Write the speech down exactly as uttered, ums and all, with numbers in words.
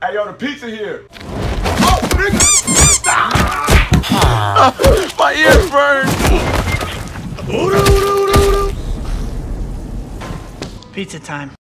Hey, yo, the pizza here. Oh, nigga! Ah! My ear burned. Pizza time.